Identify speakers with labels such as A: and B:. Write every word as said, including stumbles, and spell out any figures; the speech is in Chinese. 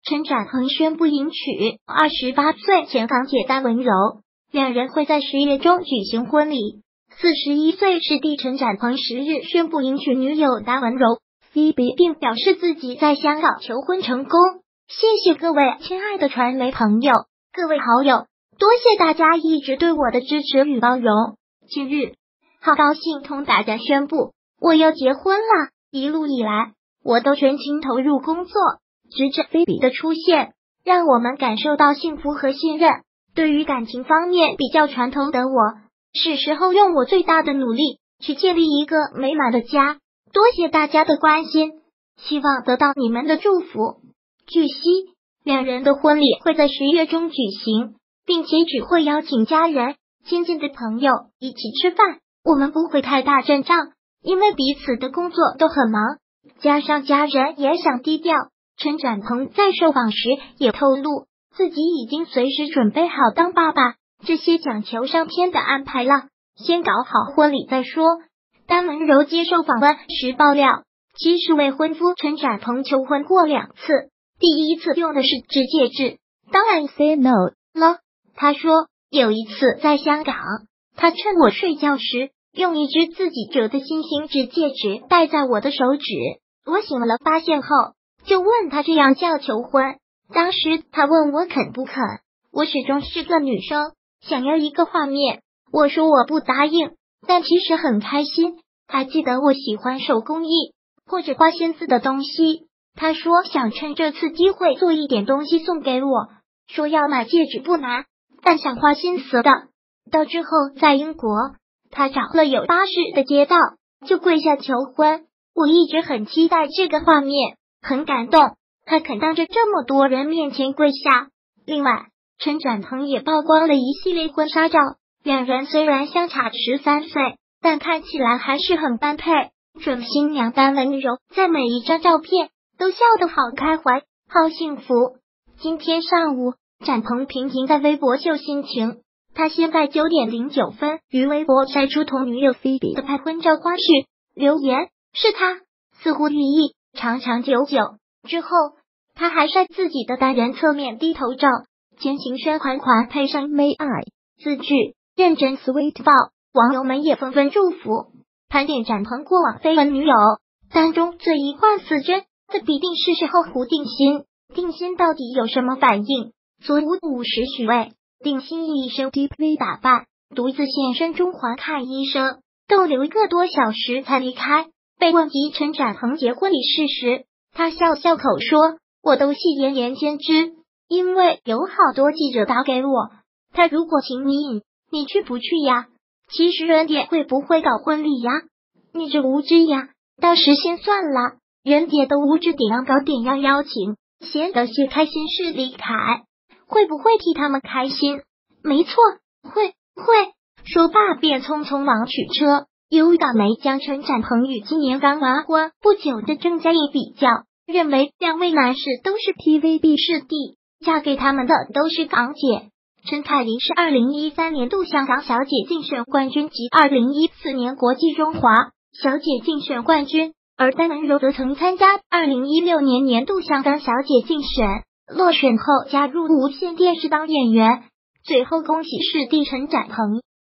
A: 陈展鹏宣布迎娶二十八岁前港姐单文柔，两人会在十月中举行婚礼。四十一岁师弟陈展鹏十日宣布迎娶女友单文柔 Phoebe， 并表示自己在香港求婚成功。谢谢各位亲爱的传媒朋友，各位好友，多谢大家一直对我的支持与包容。近日，好高兴同大家宣布，我要结婚了。一路以来，我都全情投入工作，直至菲比的出现，让我们感受到幸福和信任。对于感情方面比较传统的我，是时候用我最大的努力去建立一个美满的家。多谢大家的关心，希望得到你们的祝福。据悉，两人的婚礼会在十月中举行，并且只会邀请家人、亲近的朋友一起吃饭。我们不会太大阵仗，因为彼此的工作都很忙，加上家人也想低调。陈展鹏在受访时也透露，自己已经随时准备好当爸爸，这些讲求上天的安排了，先搞好婚礼再说。单文柔接受访问时爆料，其实未婚夫陈展鹏求婚过两次，第一次用的是纸戒指，当然 say no 了。他说有一次在香港，他趁我睡觉时用一只自己折的心形纸戒指戴在我的手指，我醒了发现后就问他这样叫求婚，当时他问我肯不肯，我始终是个女生，想要一个画面，我说我不答应，但其实很开心。还记得我喜欢手工艺或者花心思的东西，他说想趁这次机会做一点东西送给我，说要买戒指不难，但想花心思的。到之后在英国，他找了有巴士的街道就跪下求婚，我一直很期待这个画面，很感动，他肯当着这么多人面前跪下。另外，陈展鹏也曝光了一系列婚纱照，两人虽然相差十三岁，但看起来还是很般配。准新娘单文柔在每一张照片都笑得好开怀，好幸福。今天上午，展鹏频频在微博秀心情，他先在九点零九分于微博晒出同女友 Phoebe 的拍婚照花絮，留言是他，似乎寓意长长久久。之后，他还晒自己的单人侧面低头照，肩行宣款款配上 May I 字句，认真 sweet 爆，网友们也纷纷祝福。盘点展鹏过往绯闻女友当中，最一贯似真的必定是事后胡定欣。定欣到底有什么反应？昨午五时许位，定欣一身 D P 打扮，独自现身中环看医生，逗留一个多小时才离开。被问及陈展鹏结婚礼事时，他笑笑口说：“我都戏言言先知，因为有好多记者打给我，他如果请你饮，你去不去呀？其实人姐会不会搞婚礼呀？你这无知呀！到时先算了，人姐都无知点样搞点样邀请，显得些开心是李凯，会不会替他们开心？没错，会会。”说罢便匆匆忙取车。有港媒将陈展鹏与今年刚完婚不久的郑嘉颖比较，认为两位男士都是 T V B 视帝，嫁给他们的都是港姐。陈彩玲是二零一三年度香港小姐竞选冠军及二零一四年国际中华小姐竞选冠军，而单文柔则曾参加二零一六年年度香港小姐竞选，落选后加入无线电视当演员。最后恭喜视帝陈展鹏。